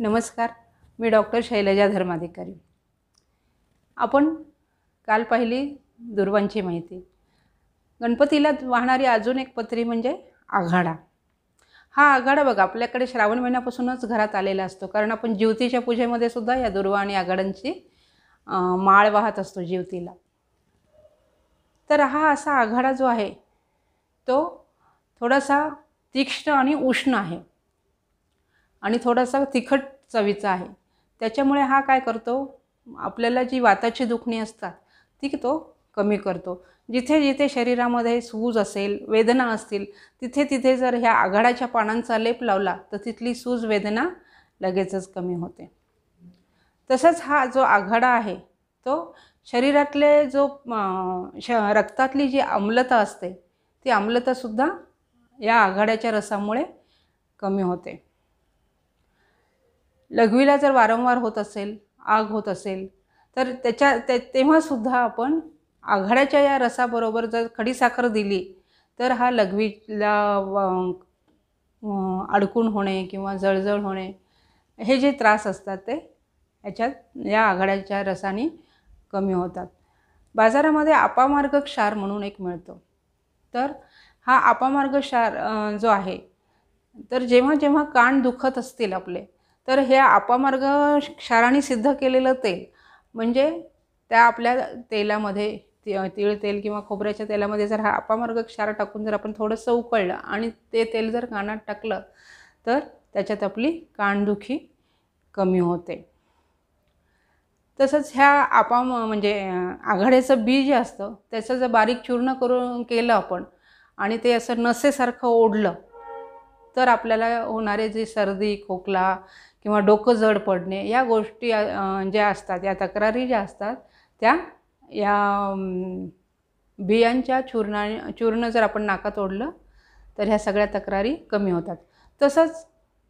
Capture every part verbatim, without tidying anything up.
नमस्कार, मी डॉक्टर शैलजाधर्माधिकारी। आपण काल पाहिली दुर्वांची माहिती। गणपतीला वाहणारी अजून एक पत्री म्हणजे आघाडा। हा आघाडा बघा आपल्याकडे श्रावण महिन्यापासूनच घरात आलेला असतो, कारण आपण ज्योतीच्या पूजेमध्ये सुद्धा या दुर्वा आणि आघाड्यांची माळ वाहत असतो ज्योतीला। तर हा असा आघाडा जो आहे तो थोडासा तीक्ष्ण आणि उष्ण आहे आणि थोडासा तिखट चवीचा आहे। त्याच्यामुळे हा काय करतो, आपल्याला जी वाताची दुखणी असतात ती तो कमी करतो। जिथे जिथे शरीरामध्ये सूज असेल, वेदना असतील, तिथे तिथे जर ह्या आघाड्याच्या पानांचा लेप लावला तर तिथली सूज वेदना लगेचच कमी होते। तसंच हा जो आघाडा आहे तो शरीरातले जो रक्तातली जी आम्लता असते ती आम्लता सुद्धा या आघाड्याच्या रसामुळे कमी होते। लघवीला जर वारंवार होत असेल, आग होत असेल तर त्याच्या ते तेव्हा सुद्धा आपण आघाड्याच्या या रसाबरोबर जर खडीसाखर दिली तर हा लघवीला अडकून होणे किंवा जळजळ होणे हे जे त्रास असतात ते याच्यात या आघाड्याच्या रसाने कमी होतात। बाजारामध्ये अपामार्ग क्षार म्हणून एक मिळतो। तर हा अपामार्ग क्षार जो आहे तर जेव्हा जेव्हा कान दुखत असतील आपले तर हे अपामार्ग क्षाराने सिद्ध केलेलं तेल म्हणजे त्या आपल्या तेलामध्ये तीळ तेल किंवा खोबऱ्याच्या तेलामध्ये जर हा अपामार्ग क्षार टाकून जर आपण थोडंसं उकळलं आणि ते तेल जर कानात टाकलं तर त्याच्यात आपली कानदुखी कमी होते। तसंच ह्या आपा म्हणजे आघाड्याचं बी जे असतं त्याचं जर बारीक चूर्ण करून केलं आपण आणि ते असं नसेसारखं ओढलं तर आपल्याला होणारे जे सर्दी, खोकला किंवा डोकं जड पडणे या गोष्टी ज्या असतात, या तक्रारी ज्या असतात त्या या बियांच्या चूर्णा चूर्ण जर आपण नाकात ओढलं तर ह्या सगळ्या तक्रारी कमी होतात। तसंच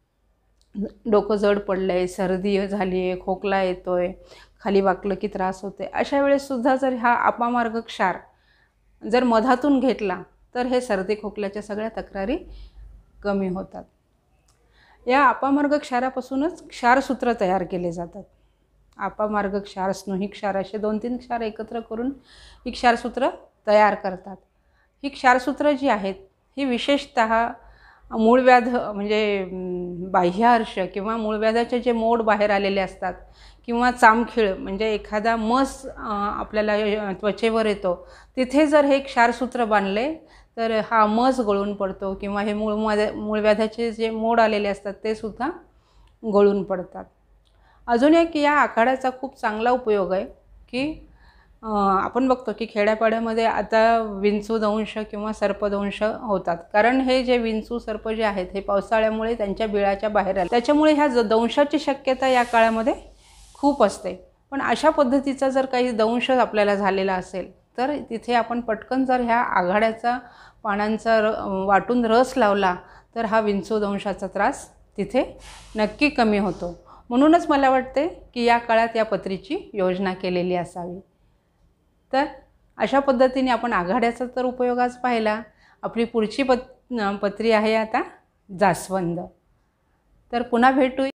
डोकं जड पडलं आहे, सर्दी झाली आहे, खोकला येतो आहे, खाली वाकलं की त्रास होते, अशा वेळेससुद्धा जर हा अपामार्ग क्षार जर मधातून घेतला तर हे सर्दी खोकल्याच्या सगळ्या तक्रारी कमी होतात। या अपामार्ग क्षारापासूनच क्षारसूत्र तयार केले जातात। अपामार्ग क्षार, स्नुही क्षार असे दोन तीन क्षार एकत्र करून ही क्षारसूत्र तयार करतात। ही क्षारसूत्र जी आहेत ही विशेषतः मूळव्याध म्हणजे बाह्यार्श किंवा मूळव्याधाचे जे मोड बाहेर आलेले असतात किंवा चामखीळ म्हणजे एखादा मस आपल्याला त्वचेवर येतो तिथे जर हे क्षारसूत्र बांधले तर हा मस गळून पडतो किंवा हे मूळ मूळव्याधाचे जे मोड आलेले असतात ते सुद्धा गळून पडतात। अजून एक या आघाड्याचा खूप चांगला उपयोग आहे की आपण बघतो की खेड्यापाड्यामध्ये आता विंचू दंश किंवा सर्पदंश होतात, कारण हे जे विंचू सर्प जे आहेत हे पावसाळ्यामुळे त्यांच्या बिळाच्या बाहेर आले, त्याच्यामुळे ह्या दंशाची शक्यता या काळामध्ये खूप असते। पण अशा पद्धतीचा जर काही दंश आपल्याला झालेला असेल तर तिथे आपण पटकन जर ह्या आघाड्याचा पानांचा र वाटून रस लावला तर हा विंचू दंशाचा त्रास तिथे नक्की कमी होतो। म्हणूनच मला वाटते की या काळात या पत्रीची योजना केलेली असावी। तर अशा पद्धतीने आपण आघाड्याचा तर उपयोग आज पाहिला। आपली पुढची पत पत्री आहे आता जास्वंद। तर पुन्हा भेटू।